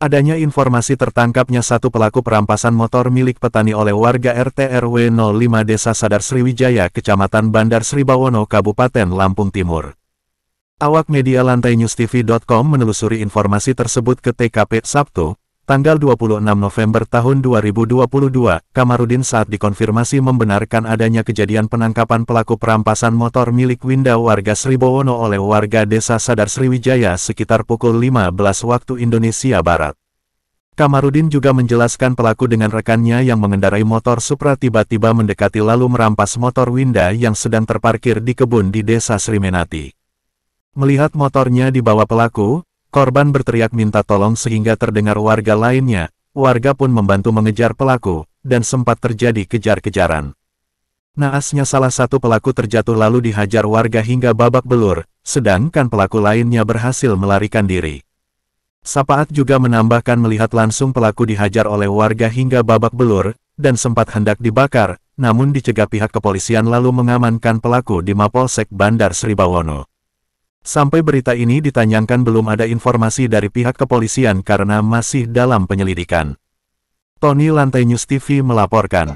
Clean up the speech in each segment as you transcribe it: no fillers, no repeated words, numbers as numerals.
Adanya informasi tertangkapnya satu pelaku perampasan motor milik petani oleh warga RT RW 05 Desa Sadar Sriwijaya, Kecamatan Bandar Sribawono, Kabupaten Lampung Timur. Awak media LantaiNewsTV.com menelusuri informasi tersebut ke TKP Sabtu, tanggal 26 November tahun 2022, Kamarudin saat dikonfirmasi membenarkan adanya kejadian penangkapan pelaku perampasan motor milik Winda warga Sribawono oleh warga Desa Sadar Sriwijaya sekitar pukul 15 waktu Indonesia Barat. Kamarudin juga menjelaskan pelaku dengan rekannya yang mengendarai motor Supra tiba-tiba mendekati lalu merampas motor Winda yang sedang terparkir di kebun di Desa Srimenati. Melihat motornya dibawa pelaku, korban berteriak minta tolong sehingga terdengar warga lainnya. Warga pun membantu mengejar pelaku, dan sempat terjadi kejar-kejaran. Naasnya salah satu pelaku terjatuh lalu dihajar warga hingga babak belur, sedangkan pelaku lainnya berhasil melarikan diri. Sapaat juga menambahkan melihat langsung pelaku dihajar oleh warga hingga babak belur, dan sempat hendak dibakar, namun dicegah pihak kepolisian lalu mengamankan pelaku di Mapolsek Bandar Sribawono. Sampai berita ini ditayangkan belum ada informasi dari pihak kepolisian karena masih dalam penyelidikan. Tony, Lantai News TV melaporkan.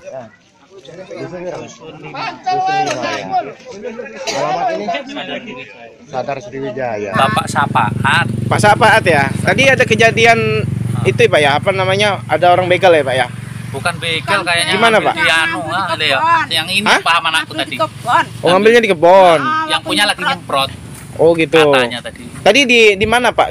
Alamat ini Sadar Sriwijaya. Bapak Sapaat. Pak Sapaat ya. Tadi ada kejadian itu Pak ya, apa namanya? Ada orang begal ya Pak ya? Bukan begal kayaknya. Gimana Pak? Yang ini paham anakku tadi. Oh, ngambilnya di kebon. Yang punya lagi nyemprot. Oh gitu. Katanya tadi. Tadi di mana Pak?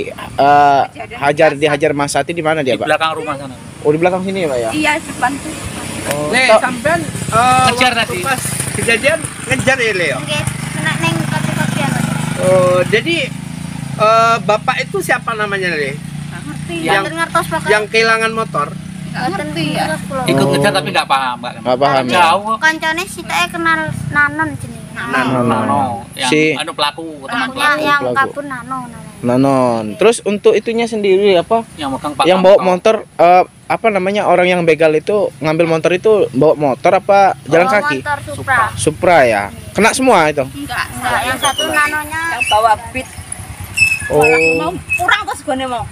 Dihajar Mas Sati di mana dia Di Pak? belakang rumah sana. Oh di belakang sini ya Pak ya? Iya, depan tuh. Oh, Sampean Ngejar tadi. pas kejadian ngejar ya Leo. Kena neng kaki-kakian. Oh, jadi bapak itu siapa namanya Le? Ngerti. Yang- ngertos pakai. Yang kehilangan motor. Ngerti ya. Ikut ngejar tapi nggak paham. Nggak paham ya? Jauh. Kancane sih teh kenal Nanon jenis. Nano. Yang Si- pelaku, teman Pelakunya pelaku. yang Pelaku. kabur Nanon. Nanon. Terus untuk itunya sendiri apa? Yang megang Pak. Yang bawa motor apa namanya, orang yang begal itu ngambil motor itu bawa motor apa jalan kaki? Motor Supra. Supra ya. Kena semua itu. Enggak. Yang satu Nanonya yang bawa beat Oh. mau kurang kok segone mau.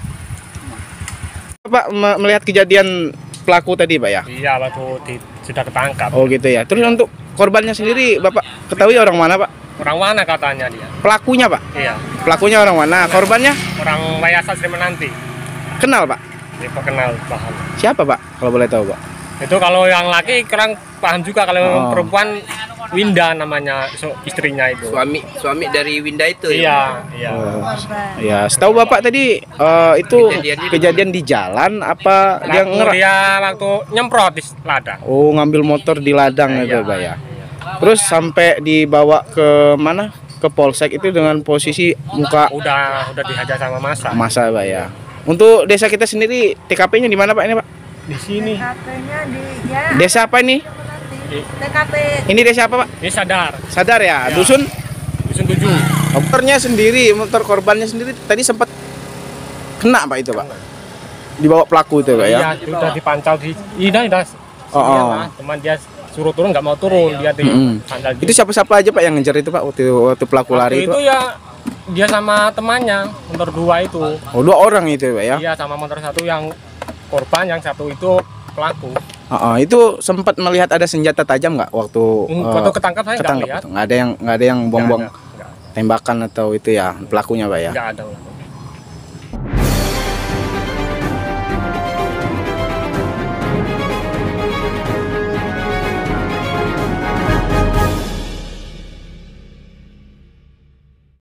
Pak melihat kejadian pelaku tadi Pak ya? Iya, sudah ketangkap. Oh gitu ya. Terus untuk korbannya sendiri Bapak ketahui orang mana Pak? Orang mana katanya dia? Pelakunya Pak? Iya, Pelakunya orang mana? Korbannya? orang Mayasa Srimenanti. Kenal Pak? Dia kenal paham. Siapa Pak? Kalau boleh tahu Pak? Itu kalau yang laki kurang paham juga, kalau Oh. perempuan Winda namanya istrinya itu. Suami dari Winda itu Iya, iya. Ya, setahu Bapak tadi itu kejadian di jalan apa dia Dia waktu nyemprot di ladang. Oh, ngambil motor di ladang itu Pak ya. Terus sampai dibawa ke mana? Ke Polsek itu dengan posisi muka Udah dihajar sama masa. masa Pak ya. Untuk desa kita sendiri TKP-nya di mana Pak ini Pak? Di sini. TKP-nya di ya Desa apa ini? TKP Ini desa apa Pak? Ini sadar. Sadar ya, Ya. dusun? Dusun 7. Motornya sendiri, motor korbannya sendiri tadi sempat kena Pak itu Pak? Dibawa pelaku itu Pak ya? Iya, udah dipantau di udah. Oh. Teman dia suruh turun nggak mau turun, dia dipantau. Itu siapa-siapa aja Pak yang ngejar itu Pak waktu pelaku lari itu? Itu ya dia sama temannya, motor 2 itu. Oh, 2 orang itu Pak ya? Iya, sama motor 1 yang korban, yang 1 itu pelaku. Itu sempat melihat ada senjata tajam nggak waktu Waktu ketangkap saya nggak ketangkap? lihat. Nggak ada yang buang-buang Nggak ada. tembakan atau itu ya pelakunya Pak ya? Nggak ada.